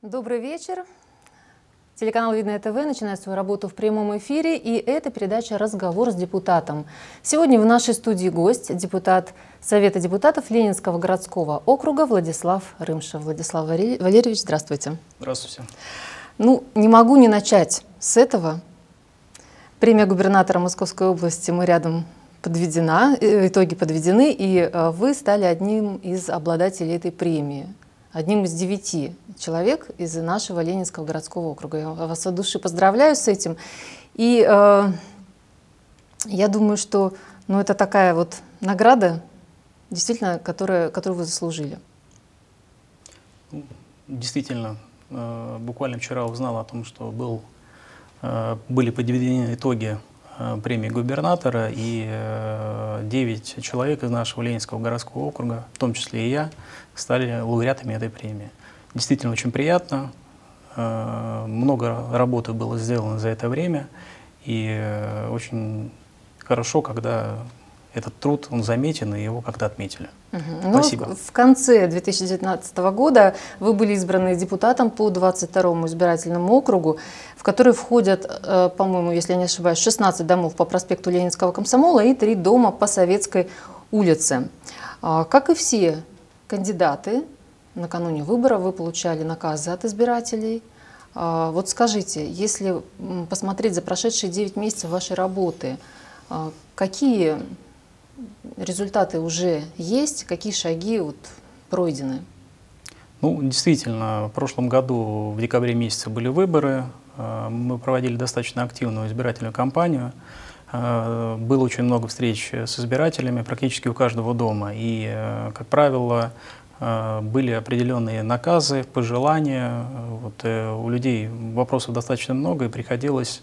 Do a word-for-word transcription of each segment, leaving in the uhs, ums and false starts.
Добрый вечер. Телеканал Видное ТВ начинает свою работу в прямом эфире, и это передача «Разговор с депутатом». Сегодня в нашей студии гость, депутат Совета депутатов Ленинского городского округа Владислав Рымшев. Владислав Валерьевич, здравствуйте. Здравствуйте. Ну, не могу не начать с этого. Премия губернатора Московской области мы рядом подведена, итоги подведены, и вы стали одним из обладателей этой премии. Одним из девяти человек из нашего Ленинского городского округа. Я вас от души поздравляю с этим. И э, я думаю, что ну, это такая вот награда, действительно, которая, которую вы заслужили. Действительно, э, буквально вчера узнал о том, что был, э, были подведены итоги э, премии губернатора, и э, девять человек из нашего Ленинского городского округа, в том числе и я, стали лауреатами этой премии. Действительно очень приятно, много работы было сделано за это время, и очень хорошо, когда этот труд, он заметен, и его как-то отметили. Угу. Спасибо. Ну, в конце две тысячи девятнадцатого года вы были избраны депутатом по двадцать второму избирательному округу, в который входят, по-моему, если я не ошибаюсь, шестнадцать домов по проспекту Ленинского комсомола и три дома по Советской улице. Как и все кандидаты, накануне выборов вы получали наказы от избирателей. Вот скажите, если посмотреть за прошедшие девять месяцев вашей работы, какие результаты уже есть, какие шаги вот пройдены? Ну, действительно, в прошлом году в декабре месяце были выборы, мы проводили достаточно активную избирательную кампанию. Было очень много встреч с избирателями практически у каждого дома. И, как правило, были определенные наказы, пожелания. Вот, у людей вопросов достаточно много, и приходилось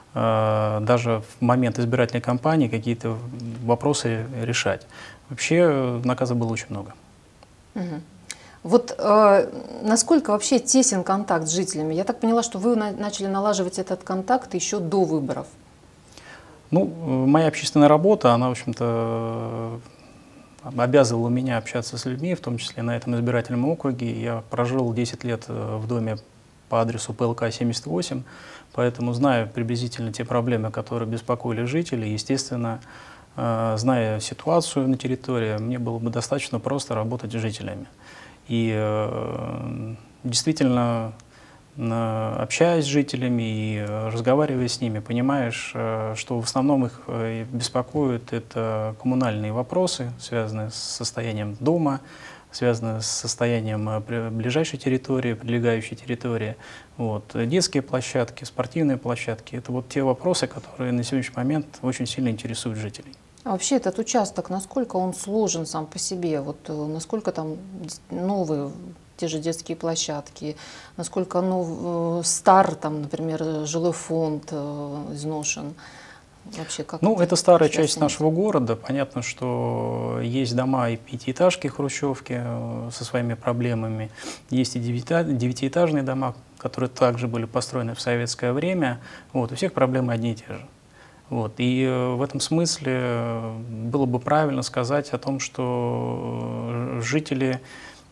даже в момент избирательной кампании какие-то вопросы решать. Вообще наказов было очень много. Угу. Вот э, насколько вообще тесен контакт с жителями? Я так поняла, что вы на начали налаживать этот контакт еще до выборов. Ну, моя общественная работа, она, в общем-то, обязывала меня общаться с людьми, в том числе на этом избирательном округе. Я прожил десять лет в доме по адресу П Л К семьдесят восемь, поэтому знаю приблизительно те проблемы, которые беспокоили жителей. Естественно, зная ситуацию на территории, мне было бы достаточно просто работать с жителями. И действительно, общаясь с жителями и разговаривая с ними, понимаешь, что в основном их беспокоят это коммунальные вопросы, связанные с состоянием дома, связанные с состоянием ближайшей территории, прилегающей территории. Вот. Детские площадки, спортивные площадки – это вот те вопросы, которые на сегодняшний момент очень сильно интересуют жителей. А вообще этот участок, насколько он сложен сам по себе? Вот насколько там новые те же детские площадки, насколько ну, стар, там, например, жилой фонд э, изношен? Вообще, как ну, это, это старая часть нашего города. Понятно, что есть дома и пятиэтажки, хрущевки э, со своими проблемами. Есть и девятиэтажные дома, которые также были построены в советское время. Вот, у всех проблемы одни и те же. Вот, и э, в этом смысле было бы правильно сказать о том, что жители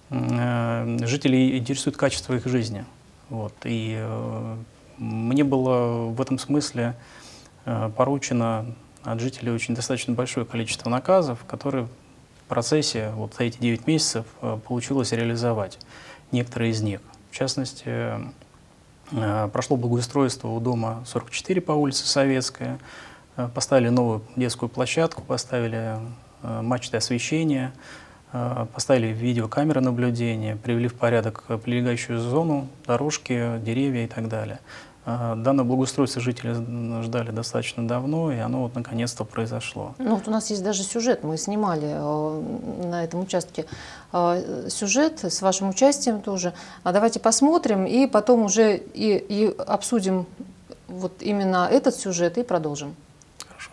Жителей интересует качество их жизни. Вот. И э, мне было в этом смысле э, поручено от жителей очень достаточно большое количество наказов, которые в процессе вот за эти девять месяцев э, получилось реализовать. Некоторые из них. В частности, э, прошло благоустройство у дома сорок четыре по улице Советская, э, поставили новую детскую площадку, поставили э, мачты освещения, поставили видеокамеры наблюдения, привели в порядок прилегающую зону, дорожки, деревья и так далее. Данное благоустройство жители ждали достаточно давно, и оно вот наконец-то произошло. Ну, вот у нас есть даже сюжет, мы снимали на этом участке сюжет с вашим участием тоже. А давайте посмотрим и потом уже и, и обсудим вот именно этот сюжет и продолжим. Хорошо.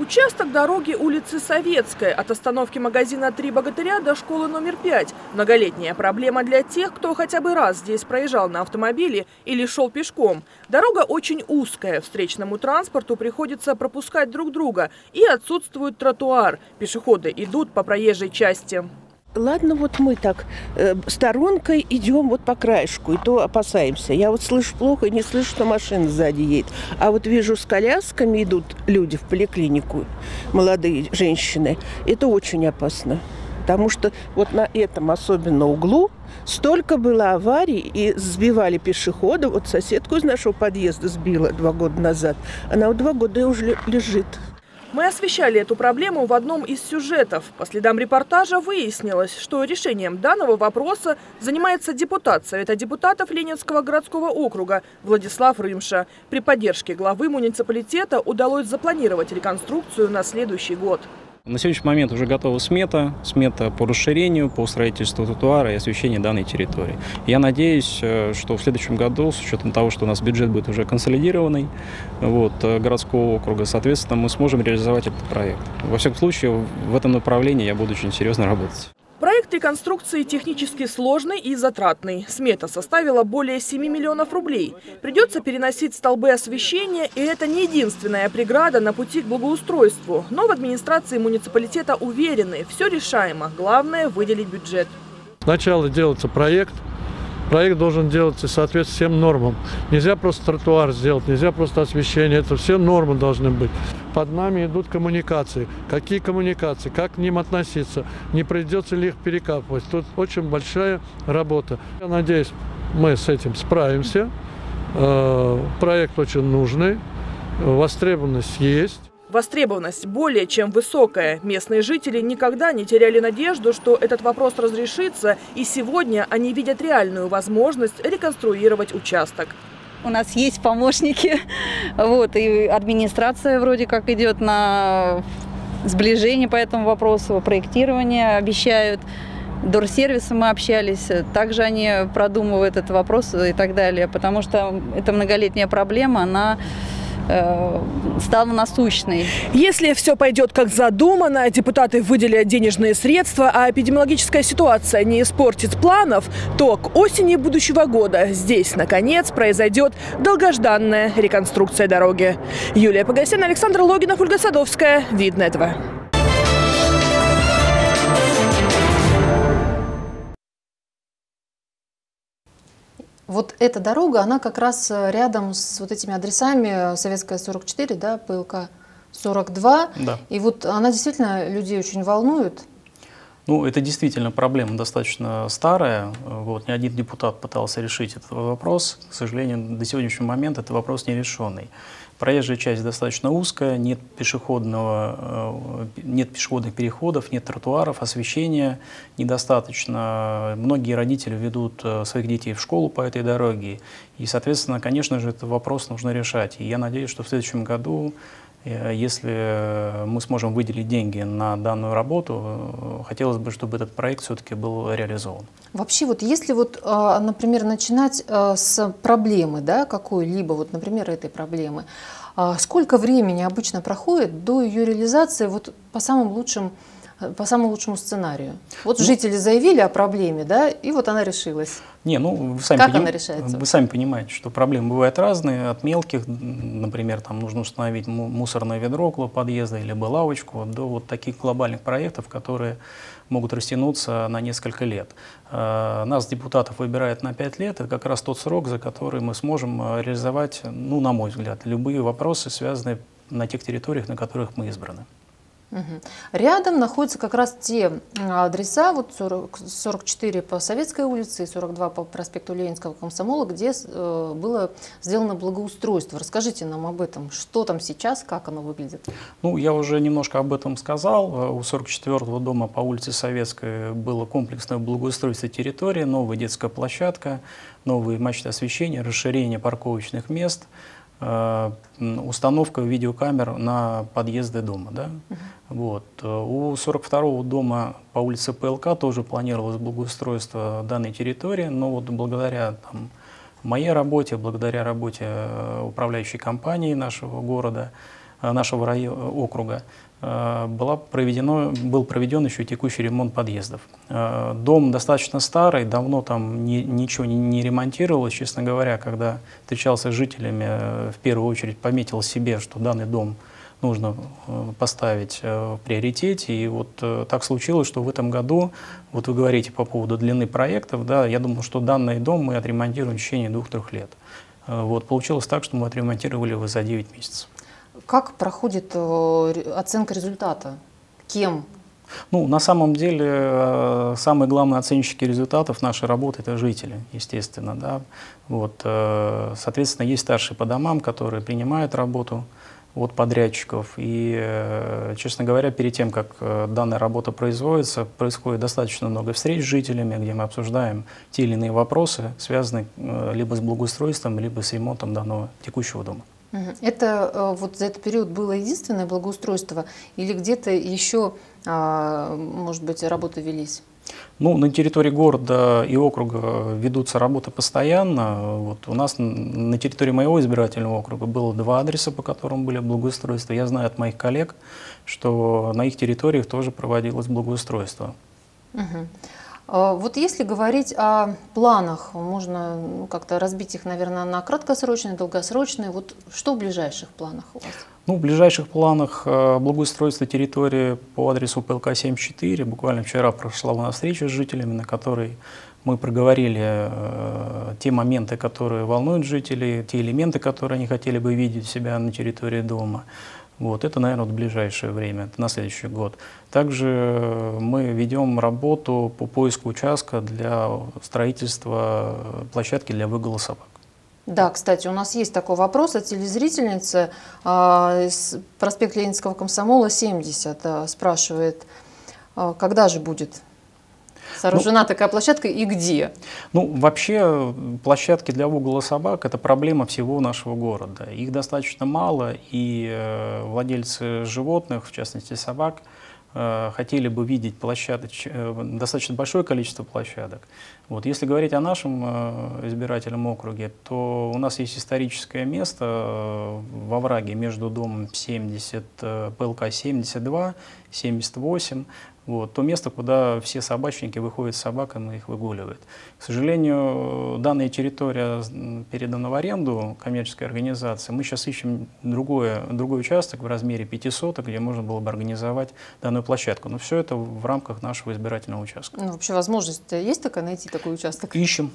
Участок дороги улицы Советской от остановки магазина «Три богатыря» до школы номер пять. Многолетняя проблема для тех, кто хотя бы раз здесь проезжал на автомобиле или шел пешком. Дорога очень узкая, встречному транспорту приходится пропускать друг друга и отсутствует тротуар. Пешеходы идут по проезжей части. Ладно, вот мы так э, сторонкой идем вот по краешку, и то опасаемся. Я вот слышу плохо и не слышу, что машина сзади едет. А вот вижу, с колясками идут люди в поликлинику, молодые женщины. Это очень опасно. Потому что вот на этом особенно углу столько было аварий и сбивали пешеходов. Вот соседку из нашего подъезда сбила два года назад. Она вот два года уже лежит. Мы освещали эту проблему в одном из сюжетов. По следам репортажа выяснилось, что решением данного вопроса занимается депутат Совета депутатов Ленинского городского округа Владислав Рымша. При поддержке главы муниципалитета удалось запланировать реконструкцию на следующий год. На сегодняшний момент уже готова смета, смета по расширению, по строительству тротуара и освещению данной территории. Я надеюсь, что в следующем году, с учетом того, что у нас бюджет будет уже консолидированный вот, городского округа, соответственно, мы сможем реализовать этот проект. Во всяком случае, в этом направлении я буду очень серьезно работать. Проект реконструкции технически сложный и затратный. Смета составила более семи миллионов рублей. Придется переносить столбы освещения, и это не единственная преграда на пути к благоустройству. Но в администрации муниципалитета уверены, все решаемо. Главное – выделить бюджет. Сначала делается проект. Проект должен делаться в соответствии всем нормам. Нельзя просто тротуар сделать, нельзя просто освещение. Это все нормы должны быть. Под нами идут коммуникации. Какие коммуникации? Как к ним относиться? Не придется ли их перекапывать? Тут очень большая работа. Я надеюсь, мы с этим справимся. Проект очень нужный. Востребованность есть. Востребованность более чем высокая. Местные жители никогда не теряли надежду, что этот вопрос разрешится, и сегодня они видят реальную возможность реконструировать участок. У нас есть помощники, вот, и администрация вроде как идет на сближение по этому вопросу, проектирование обещают. Дорсервисом мы общались, также они продумывают этот вопрос и так далее, потому что это многолетняя проблема, она стала насущной. Если все пойдет как задумано, депутаты выделят денежные средства, а эпидемиологическая ситуация не испортит планов, то к осени будущего года здесь, наконец, произойдет долгожданная реконструкция дороги. Юлия Погосян, Александр Логинов, Ольга Садовская. Видно-Тв. Вот эта дорога, она как раз рядом с вот этими адресами Советская сорок четыре, да, ПЛК сорок два. Да. И вот она действительно людей очень волнует. Ну, это действительно проблема достаточно старая. Вот, ни один депутат пытался решить этот вопрос. К сожалению, до сегодняшнего момента этот вопрос не решенный. Проезжая часть достаточно узкая, нет пешеходного, нет пешеходных переходов, нет тротуаров, освещения недостаточно. Многие родители ведут своих детей в школу по этой дороге. И, соответственно, конечно же, этот вопрос нужно решать. И я надеюсь, что в следующем году, если мы сможем выделить деньги на данную работу, хотелось бы, чтобы этот проект все-таки был реализован. Вообще, вот если, вот, например, начинать с проблемы, да, какой-либо, вот, например, этой проблемы, сколько времени обычно проходит до ее реализации вот, по самым лучшим, по самому лучшему сценарию? Вот ну, жители заявили о проблеме, да, и вот она решилась. Не, ну, вы сами как поним... она решается? Вы сами понимаете, что проблемы бывают разные, от мелких, например, там нужно установить мусорное ведро около подъезда или лавочку, до вот таких глобальных проектов, которые могут растянуться на несколько лет. Нас, депутатов, выбирают на пять лет. Это как раз тот срок, за который мы сможем реализовать, ну, на мой взгляд, любые вопросы, связанные на тех территориях, на которых мы избраны. Угу. Рядом находятся как раз те адреса, вот сорок четыре по Советской улице и сорок два по проспекту Ленинского комсомола, где э, было сделано благоустройство. Расскажите нам об этом, что там сейчас, как оно выглядит? Ну, я уже немножко об этом сказал. У сорок четвёртого дома по улице Советской было комплексное благоустройство территории, новая детская площадка, новые мачты освещения, расширение парковочных мест, установка видеокамер на подъезды дома. Да? Uh-huh. Вот. У сорок второго дома по улице ПЛК тоже планировалось благоустройство данной территории, но вот благодаря там, моей работе, благодаря работе управляющей компании нашего города, нашего района, округа, была проведено, был проведен еще текущий ремонт подъездов. Дом достаточно старый, давно там ни, ничего не, не ремонтировалось. Честно говоря, когда встречался с жителями, в первую очередь пометил себе, что данный дом нужно поставить в приоритете. И вот так случилось, что в этом году, вот вы говорите по поводу длины проектов, да, я думаю, что данный дом мы отремонтируем в течение двух-трех лет. Вот, получилось так, что мы отремонтировали его за девять месяцев. Как проходит оценка результата? Кем? Ну, на самом деле, самые главные оценщики результатов нашей работы – это жители, естественно. Да? Вот, соответственно, есть старшие по домам, которые принимают работу от подрядчиков. И, честно говоря, перед тем, как данная работа производится, происходит достаточно много встреч с жителями, где мы обсуждаем те или иные вопросы, связанные либо с благоустройством, либо с ремонтом данного текущего дома. Это вот за этот период было единственное благоустройство или где-то еще, может быть, работы велись? Ну, на территории города и округа ведутся работы постоянно. Вот у нас на территории моего избирательного округа было два адреса, по которым были благоустройства. Я знаю от моих коллег, что на их территориях тоже проводилось благоустройство. Угу. Вот если говорить о планах, можно ну, как-то разбить их, наверное, на краткосрочные, долгосрочные. Вот что в ближайших планах у вас? Ну, в ближайших планах благоустройства территории по адресу ПЛК семьдесят четыре. Буквально вчера прошла у нас встреча с жителями, на которой мы проговорили э, те моменты, которые волнуют жителей, те элементы, которые они хотели бы видеть у себя на территории дома. Вот, это, наверное, в ближайшее время, это на следующий год. Также мы ведем работу по поиску участка для строительства площадки для выгула собак. Да, кстати, у нас есть такой вопрос от телезрительницы. Э, проспект Ленинского комсомола, семьдесят, э, спрашивает, э, когда же будет сооружена ну, такая площадка и где? Ну, вообще, площадки для выгула собак – это проблема всего нашего города. Их достаточно мало, и э, владельцы животных, в частности собак, э, хотели бы видеть площадок, э, достаточно большое количество площадок. Вот, если говорить о нашем э, избирательном округе, то у нас есть историческое место э, во овраге между домом семьдесят, э, ПЛК семьдесят два, семьдесят восемь. Вот, то место, куда все собачники выходят с собаками и их выгуливают. К сожалению, данная территория передана в аренду коммерческой организации. Мы сейчас ищем другое, другой участок в размере пяти соток, где можно было бы организовать данную площадку. Но все это в рамках нашего избирательного участка. Ну, вообще возможность есть такая, найти такой участок? Ищем.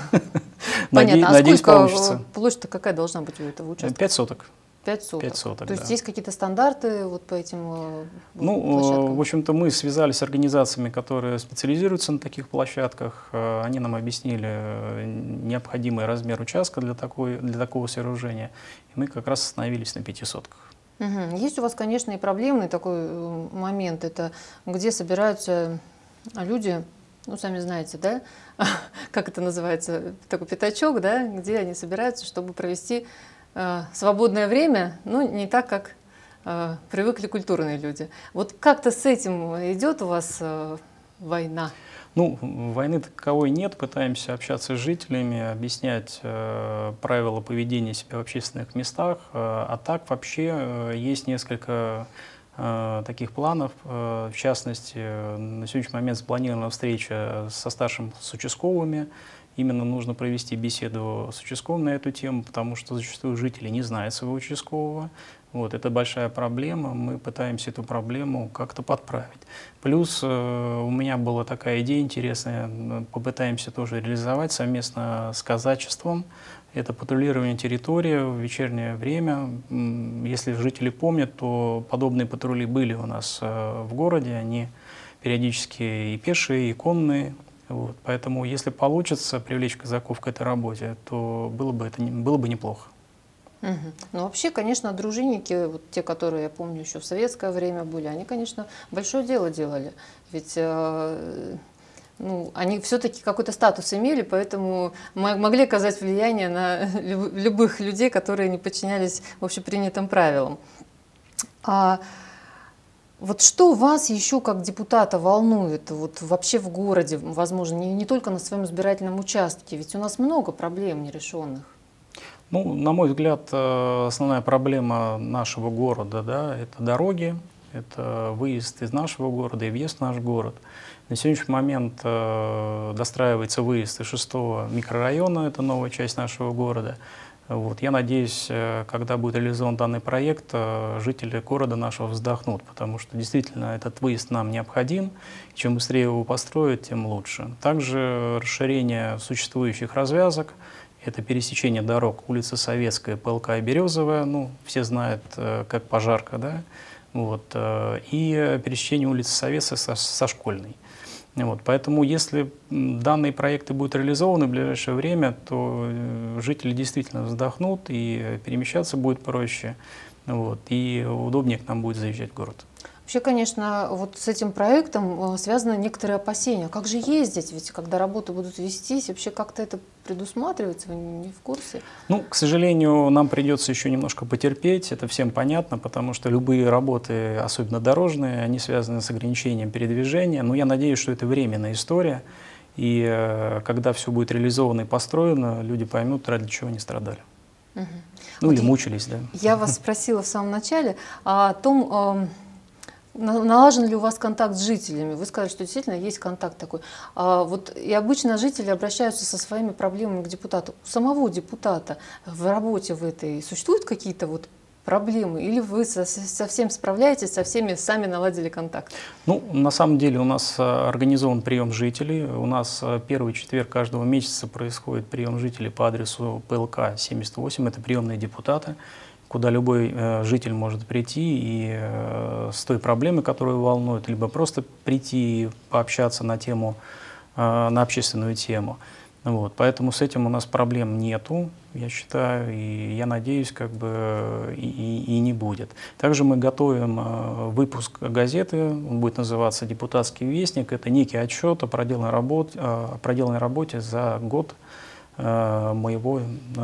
Понятно. А сколько площадь какая должна быть у этого участка? Пять соток. Пять соток. Пять соток, То есть да. есть какие-то стандарты вот по этим ну, площадкам? В общем-то, мы связались с организациями, которые специализируются на таких площадках. Они нам объяснили необходимый размер участка для, такой, для такого сооружения. И мы как раз остановились на пяти сотках. Угу. Есть у вас, конечно, и проблемный такой момент. Это где собираются люди, ну, сами знаете, да, как это называется, такой пятачок, да, где они собираются, чтобы провести свободное время, ну, не так, как э, привыкли культурные люди. Вот как-то с этим идет у вас э, война? Ну, войны таковой нет. Пытаемся общаться с жителями, объяснять э, правила поведения себя в общественных местах. Э, а так вообще э, есть несколько э, таких планов. Э, в частности, э, на сегодняшний момент запланирована встреча со старшим, с участковыми. Именно нужно провести беседу с участковым на эту тему, потому что зачастую жители не знают своего участкового. Вот, это большая проблема, мы пытаемся эту проблему как-то подправить. Плюс э, у меня была такая идея интересная, попытаемся тоже реализовать совместно с казачеством. Это патрулирование территории в вечернее время. Если жители помнят, то подобные патрули были у нас э, в городе, они периодически и пешие, и конные. Вот, поэтому, если получится привлечь казаков к этой работе, то было бы, это, было бы неплохо. Угу. Ну, вообще, конечно, дружинники, вот те, которые, я помню, еще в советское время были, они, конечно, большое дело делали. Ведь э, ну, они все-таки какой-то статус имели, поэтому могли оказать влияние на любых людей, которые не подчинялись общепринятым правилам. А вот что вас еще как депутата волнует вот вообще в городе, возможно, не, не только на своем избирательном участке? Ведь у нас много проблем нерешенных. Ну, на мой взгляд, основная проблема нашего города, да, это дороги, это выезд из нашего города и въезд в наш город. На сегодняшний момент э, достраивается выезд из шестого микрорайона, это новая часть нашего города. Вот. Я надеюсь, э, когда будет реализован данный проект, э, жители города нашего вздохнут, потому что действительно этот выезд нам необходим. Чем быстрее его построят, тем лучше. Также расширение существующих развязок. Это пересечение дорог улица Советская, ПЛК и Березовая, ну, все знают, э, как Пожарка, да? Вот, э, и пересечение улицы Советской со, со Школьной. Вот, поэтому, если данные проекты будут реализованы в ближайшее время, то жители действительно вздохнут, и перемещаться будет проще, вот, и удобнее к нам будет заезжать в город. Вообще, конечно, вот с этим проектом связаны некоторые опасения. Как же ездить? Ведь когда работы будут вестись, вообще как-то это предусматривается? Вы не в курсе? Ну, к сожалению, нам придется еще немножко потерпеть. Это всем понятно, потому что любые работы, особенно дорожные, они связаны с ограничением передвижения. Но я надеюсь, что это временная история. И э, когда все будет реализовано и построено, люди поймут, ради чего они страдали. Угу. Ну, вот или мучились, да. Я вас спросила в самом начале о том... Налажен ли у вас контакт с жителями? Вы сказали, что действительно есть контакт такой. А вот и обычно жители обращаются со своими проблемами к депутату. У самого депутата в работе в этой существуют какие-то вот проблемы? Или вы со, со всем справляетесь, со всеми сами наладили контакт? Ну, на самом деле у нас организован прием жителей. У нас первый четверг каждого месяца происходит прием жителей по адресу ПЛК семьдесят восемь. Это приемные депутаты, куда любой э, житель может прийти и э, с той проблемой, которую волнует, либо просто прийти и пообщаться на тему, э, на общественную тему. Вот. Поэтому с этим у нас проблем нету, я считаю, и я надеюсь, как бы и, и, и не будет. Также мы готовим э, выпуск газеты, он будет называться «Депутатский вестник». Это некий отчет о проделанной работе, о проделанной работе за год э, моего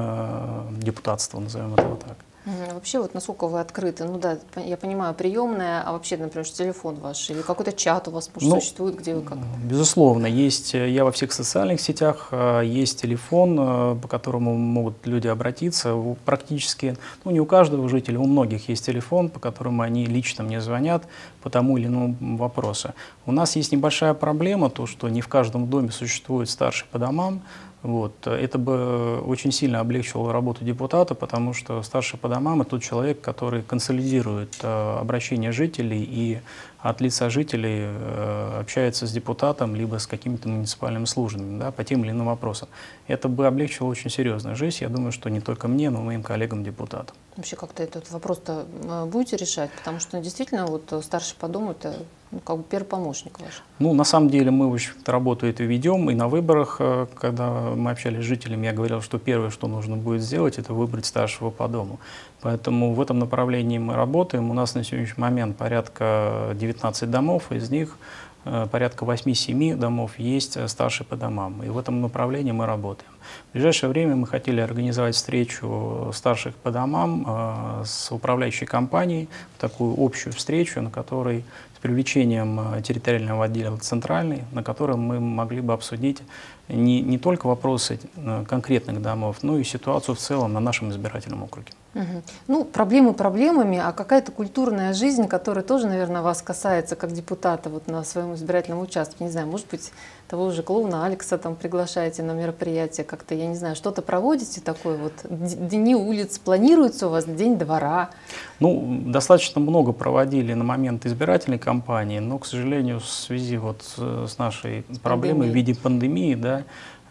э, депутатства, назовем это вот так. Вообще, вот насколько вы открыты? Ну да, я понимаю, приемная, а вообще, например, телефон ваш или какой-то чат у вас, может, ну, существует, где вы как? Безусловно, есть, я во всех социальных сетях, есть телефон, по которому могут люди обратиться. Практически, ну не у каждого жителя, у многих есть телефон, по которому они лично мне звонят по тому или иному вопросу. У нас есть небольшая проблема, то, что не в каждом доме существует старший по домам. Вот. Это бы очень сильно облегчило работу депутата, потому что старший по домам – это тот человек, который консолидирует э, обращения жителей и от лица жителей э, общается с депутатом либо с какими-то муниципальными службами, да, по тем или иным вопросам. Это бы облегчило очень серьезно жизнь, я думаю, что не только мне, но и моим коллегам-депутатам. Вообще как-то этот вопрос-то будете решать? Потому что действительно вот старший по дому – это ну, как бы первый помощник ваш. Ну, на самом деле мы, в общем-то, работу эту ведем, и на выборах, когда мы общались с жителями, я говорил, что первое, что нужно будет сделать, это выбрать старшего по дому. Поэтому в этом направлении мы работаем. У нас на сегодняшний момент порядка девятнадцати домов, из них порядка восьми-семи домов есть старшие по домам. И в этом направлении мы работаем. В ближайшее время мы хотели организовать встречу старших по домам э, с управляющей компанией, такую общую встречу, на которой с привлечением территориального отдела центральный, на котором мы могли бы обсудить не, не только вопросы конкретных домов, но и ситуацию в целом на нашем избирательном округе. Угу. Ну, проблемы проблемами, а какая-то культурная жизнь, которая тоже, наверное, вас касается как депутата вот на своем избирательном участке. Не знаю, может быть, того же клоуна Алекса там приглашаете на мероприятие как-то, я не знаю, что-то проводите такое вот? Дни улиц планируется у вас, день двора? Ну, достаточно много проводили на момент избирательной кампании, но, к сожалению, в связи вот с нашей с проблемой в виде пандемии, да,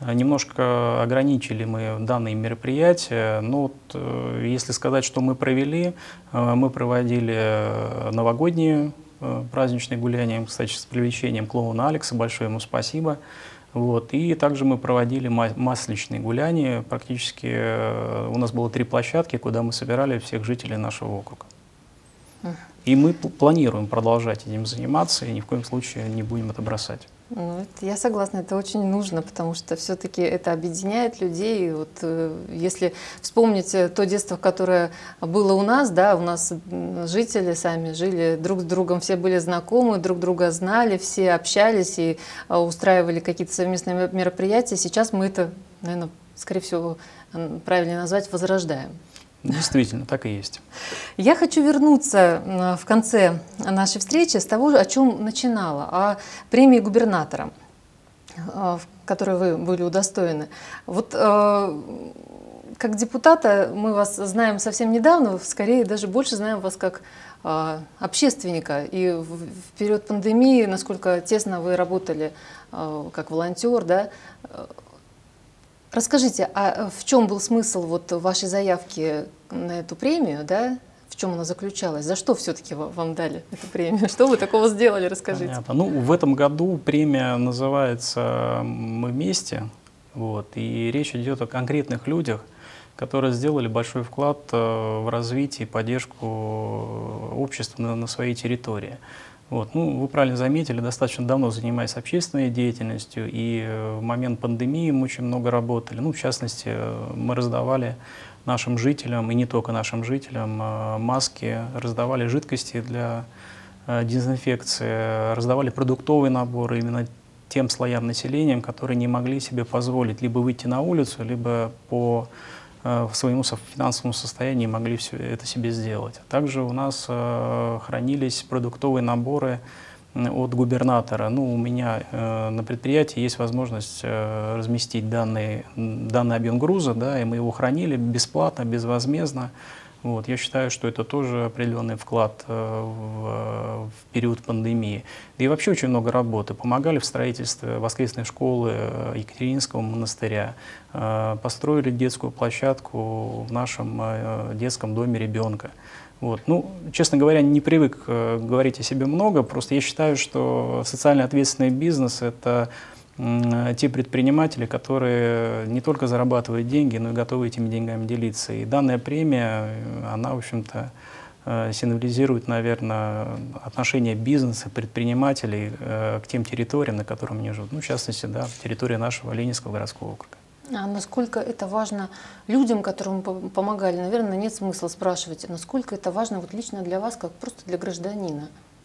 немножко ограничили мы данные мероприятия. Но вот, если сказать, что мы провели, мы проводили новогодние праздничные гуляния, кстати, с привлечением клоуна Алекса, большое ему спасибо. Вот. И также мы проводили масличные гуляния. Практически у нас было три площадки, куда мы собирали всех жителей нашего округа. И мы планируем продолжать этим заниматься, и ни в коем случае не будем это бросать. Ну, это, я согласна, это очень нужно, потому что все-таки это объединяет людей. И вот, э, если вспомнить то детство, которое было у нас, да, у нас жители сами жили друг с другом, все были знакомы, друг друга знали, все общались и э, устраивали какие-то совместные мероприятия. Сейчас мы это, наверное, скорее всего, правильнее назвать, возрождаем. Действительно, так и есть. Я хочу вернуться в конце нашей встречи с того, о чем начинала, о премии губернатора, в которой вы были удостоены. Вот как депутата мы вас знаем совсем недавно, скорее даже больше знаем вас как общественника. И в период пандемии, насколько тесно вы работали как волонтер, да? Расскажите, а в чем был смысл вот вашей заявки на эту премию, да? В чем она заключалась? За что все-таки вам дали эту премию? Что вы такого сделали? Расскажите. Понятно. Ну, в этом году премия называется «Мы вместе», вот, и речь идет о конкретных людях, которые сделали большой вклад в развитие и поддержку общества на, на своей территории. Вот. Ну, вы правильно заметили, достаточно давно занимаюсь общественной деятельностью, и в момент пандемии мы очень много работали. Ну, в частности, мы раздавали нашим жителям, и не только нашим жителям, маски, раздавали жидкости для дезинфекции, раздавали продуктовые наборы именно тем слоям населения, которые не могли себе позволить либо выйти на улицу, либо по своему финансовому состоянию могли все это себе сделать. Также у нас э, хранились продуктовые наборы от губернатора. Ну, у меня э, на предприятии есть возможность э, разместить данный, данный объем груза, да, и мы его хранили бесплатно, безвозмездно. Вот, я считаю, что это тоже определенный вклад э, в, в период пандемии. Да и вообще очень много работы. Помогали в строительстве воскресной школы Екатерининского монастыря, э, построили детскую площадку в нашем э, детском доме ребенка. Вот. Ну, честно говоря, не привык э, говорить о себе много, просто я считаю, что социально ответственный бизнес – это те предприниматели, которые не только зарабатывают деньги, но и готовы этими деньгами делиться. И данная премия, она, в общем-то, символизирует, наверное, отношение бизнеса, предпринимателей к тем территориям, на которых они живут. Ну, в частности, да, территория нашего Ленинского городского округа. А насколько это важно людям, которым помогали? Наверное, нет смысла спрашивать, насколько это важно вот лично для вас, как просто для гражданина?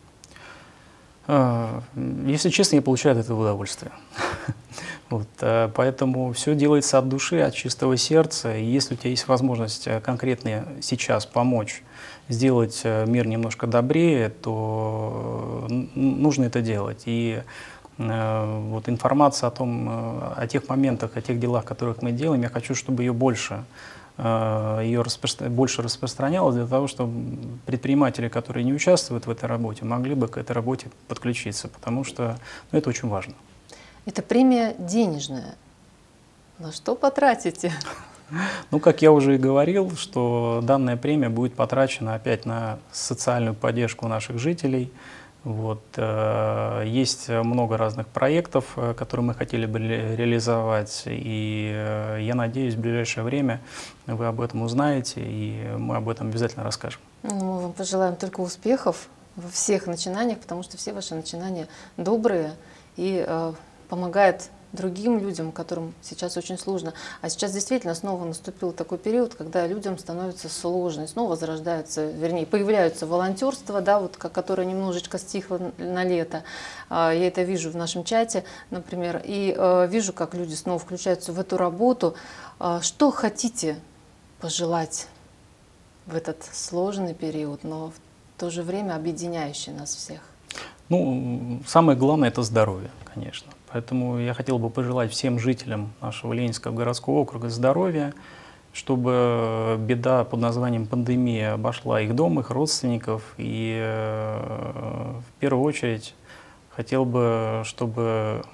Если честно, я получаю от этого удовольствие. Вот, поэтому все делается от души, от чистого сердца. И если у тебя есть возможность конкретно сейчас помочь сделать мир немножко добрее, то нужно это делать. И вот информация о том, о тех моментах, о тех делах, которых мы делаем, я хочу, чтобы ее больше ее распро... больше распространялось, для того, чтобы предприниматели, которые не участвуют в этой работе, могли бы к этой работе подключиться, потому что ну, это очень важно. Это премия денежная. На что потратите? Ну, как я уже и говорил, что данная премия будет потрачена опять на социальную поддержку наших жителей. Вот, э, есть много разных проектов, которые мы хотели бы реализовать, и э, я надеюсь, в ближайшее время вы об этом узнаете, и мы об этом обязательно расскажем. Ну, мы вам пожелаем только успехов во всех начинаниях, потому что все ваши начинания добрые и э, помогают другим людям, которым сейчас очень сложно. А сейчас действительно снова наступил такой период, когда людям становится сложно, снова зарождаются, вернее, появляются волонтерства, да, вот, которое немножечко стихло на лето. Я это вижу в нашем чате, например, и э, вижу, как люди снова включаются в эту работу. Что хотите пожелать в этот сложный период, но в то же время объединяющий нас всех? Ну, самое главное – это здоровье, конечно. Поэтому я хотел бы пожелать всем жителям нашего Ленинского городского округа здоровья, чтобы беда под названием пандемия обошла их дом, их родственников. И э, в первую очередь хотел бы, чтобы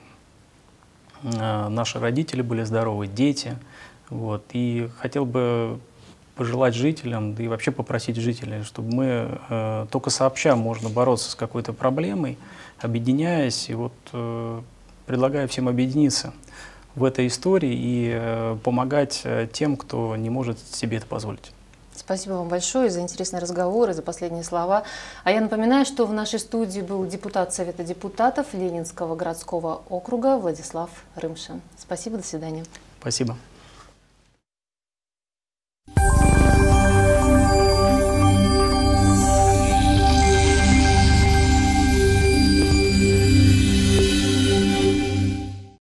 э, наши родители были здоровы, дети. Вот. И хотел бы пожелать жителям, да и вообще попросить жителей, чтобы мы э, только сообща можно бороться с какой-то проблемой, объединяясь. И вот э, предлагаю всем объединиться в этой истории и э, помогать э, тем, кто не может себе это позволить. Спасибо вам большое за интересный разговор и за последние слова. А я напоминаю, что в нашей студии был депутат Совета депутатов Ленинского городского округа Владислав Рымшин. Спасибо, до свидания. Спасибо.